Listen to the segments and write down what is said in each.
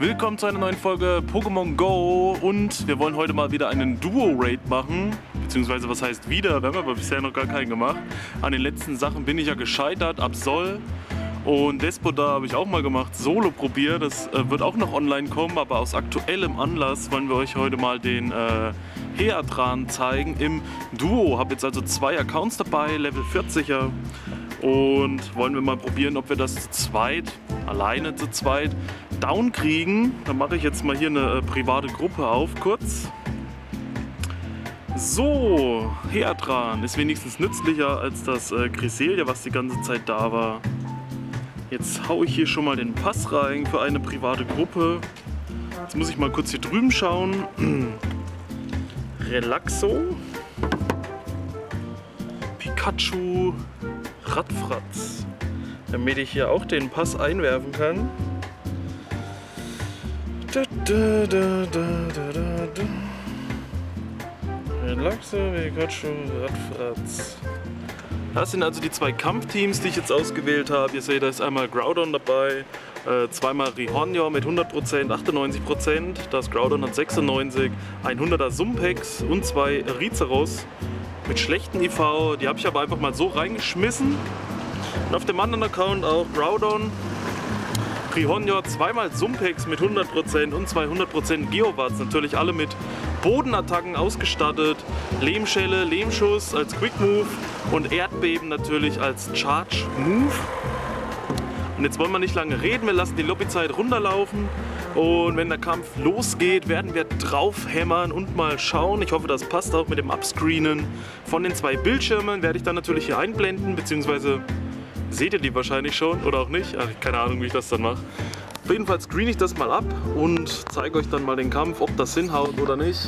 Willkommen zu einer neuen Folge Pokémon Go und wir wollen heute mal wieder einen Duo-Raid machen. Beziehungsweise was heißt wieder, wir haben aber bisher noch gar keinen gemacht. An den letzten Sachen bin ich ja gescheitert, Absol und Despotar habe ich auch mal gemacht, Solo probiert. Das wird auch noch online kommen, aber aus aktuellem Anlass wollen wir euch heute mal den Heatran zeigen im Duo. Habe jetzt also 2 Accounts dabei, Level 40er. Und wollen wir mal probieren, ob wir das zu zweit, alleine zu zweit, down kriegen. Dann mache ich jetzt mal hier eine private Gruppe auf, kurz. So, Heatran ist wenigstens nützlicher als das Cresselia, was die ganze Zeit da war. Jetzt haue ich hier schon mal den Pass rein für eine private Gruppe. Jetzt muss ich mal kurz hier drüben schauen. Relaxo. Pikachu. Radfratz, damit ich hier auch den Pass einwerfen kann. Relaxo, Pikachu, Radfratz. Das sind also die 2 Kampfteams, die ich jetzt ausgewählt habe. Ihr seht, da ist einmal Groudon dabei, zweimal Rihornjo mit 100%, 98%. Das Groudon hat 96, 100er Sumpex und 2 Rizeros mit schlechten IV, die habe ich aber einfach mal so reingeschmissen. Und auf dem anderen Account auch Groudon, Rihornjo, zweimal Sumpex mit 100% und 200% Geowatts, natürlich alle mit Bodenattacken ausgestattet, Lehmschelle, Lehmschuss als Quick Move und Erdbeben natürlich als Charge Move. Und jetzt wollen wir nicht lange reden, wir lassen die Lobbyzeit runterlaufen und wenn der Kampf losgeht, werden wir drauf hämmern und mal schauen. Ich hoffe, das passt auch mit dem Upscreenen von den 2 Bildschirmen, werde ich dann natürlich hier einblenden, beziehungsweise seht ihr die wahrscheinlich schon oder auch nicht. Ach, keine Ahnung, wie ich das dann mache. Auf jeden Fall screene ich das mal ab und zeige euch dann mal den Kampf, ob das hinhaut oder nicht.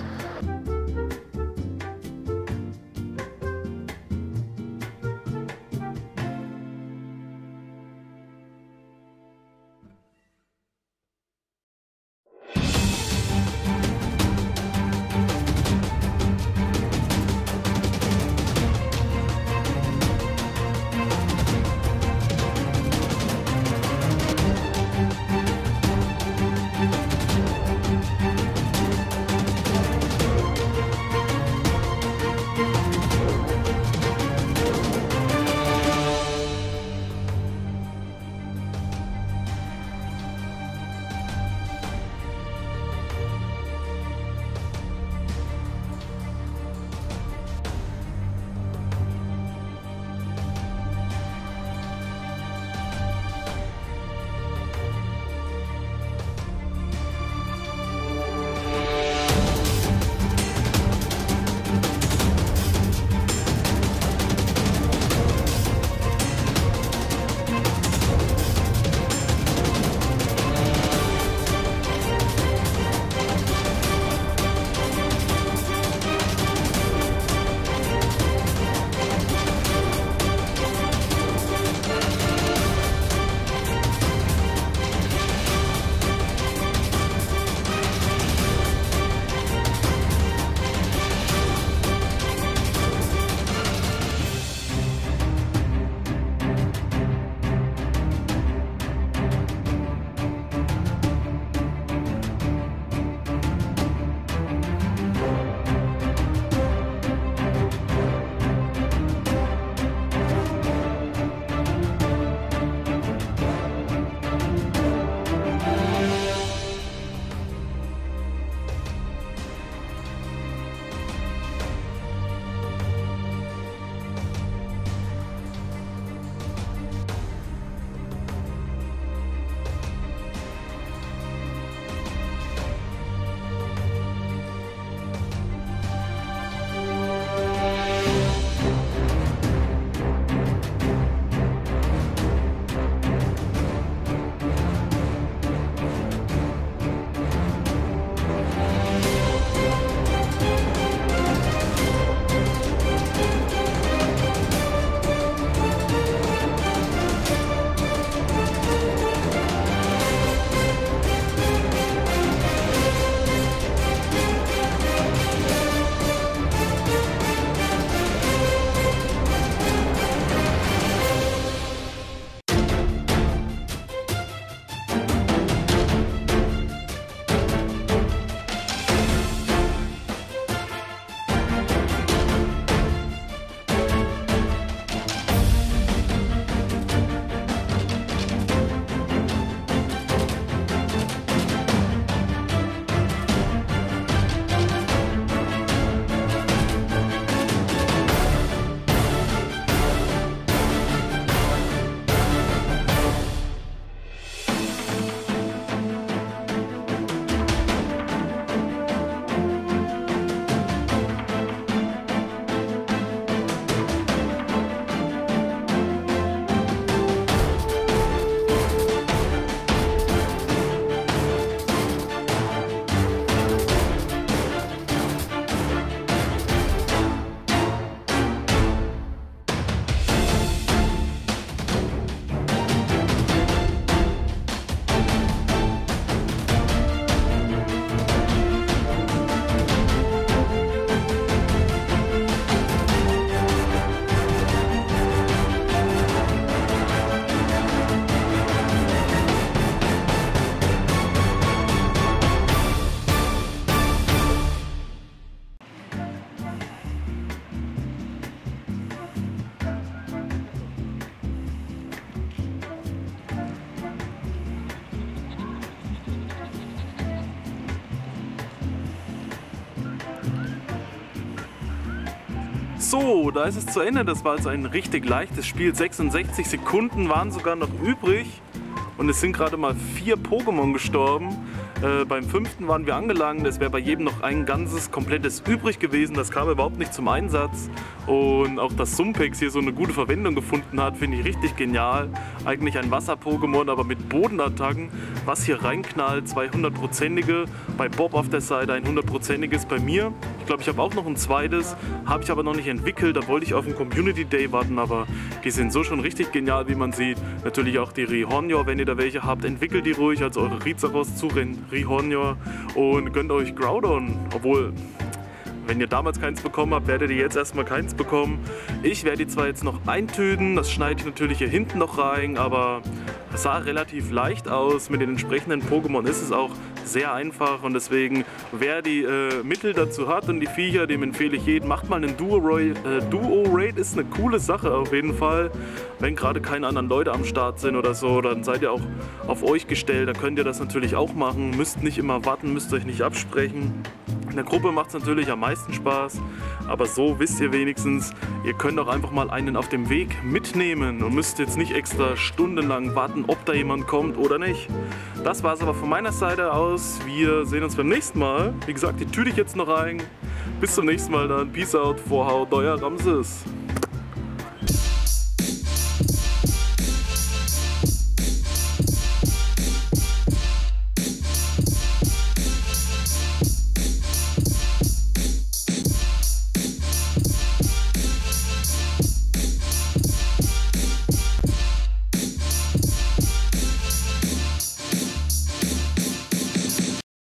So, da ist es zu Ende. Das war also ein richtig leichtes Spiel. 66 Sekunden waren sogar noch übrig. Und es sind gerade mal 4 Pokémon gestorben. Beim 5. waren wir angelangt. Es wäre bei jedem noch ein ganzes, komplettes übrig gewesen. Das kam überhaupt nicht zum Einsatz. Und auch dass Sumpex hier so eine gute Verwendung gefunden hat, finde ich richtig genial. Eigentlich ein Wasser-Pokémon, aber mit Bodenattacken. Was hier reinknallt, 200-prozentige. Bei Bob auf der Seite ein 100-prozentiges bei mir. Ich glaube, ich habe auch noch ein zweites. Habe ich aber noch nicht entwickelt. Da wollte ich auf den Community Day warten. Aber die sind so schon richtig genial, wie man sieht. Natürlich auch die Rihornjor, wenn ihr da welche habt. Entwickelt die ruhig als eure Rizaros zu Rihornjor. Und gönnt euch Groudon. Obwohl, wenn ihr damals keins bekommen habt, werdet ihr jetzt erstmal keins bekommen. Ich werde die zwar jetzt noch eintüten, das schneide ich natürlich hier hinten noch rein, aber es sah relativ leicht aus. Mit den entsprechenden Pokémon ist es auch sehr einfach und deswegen, wer die Mittel dazu hat und die Viecher, dem empfehle ich jeden, macht mal einen Duo-Raid, ist eine coole Sache auf jeden Fall. Wenn gerade keine anderen Leute am Start sind oder so, dann seid ihr auch auf euch gestellt, dann könnt ihr das natürlich auch machen, müsst nicht immer warten, müsst euch nicht absprechen. In der Gruppe macht es natürlich am meisten Spaß, aber so wisst ihr wenigstens, ihr könnt auch einfach mal einen auf dem Weg mitnehmen und müsst jetzt nicht extra stundenlang warten, ob da jemand kommt oder nicht. Das war es aber von meiner Seite aus. Wir sehen uns beim nächsten Mal. Wie gesagt, die tüte ich jetzt noch rein. Bis zum nächsten Mal dann. Peace out, Vorhaut, euer Ramses.